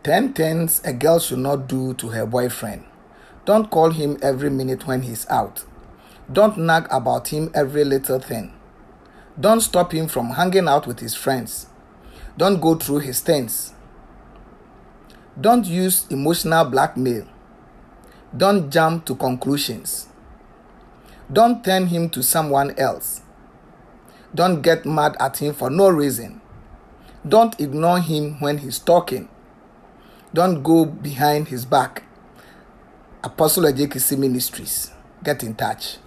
10 things a girl should not do to her boyfriend. Don't call him every minute when he's out. Don't nag about him every little thing. Don't stop him from hanging out with his friends. Don't go through his things. Don't use emotional blackmail. Don't jump to conclusions. Don't turn him to someone else. Don't get mad at him for no reason. Don't ignore him when he's talking. Don't go behind his back. Apostle Ejekisi Ministries. Get in touch.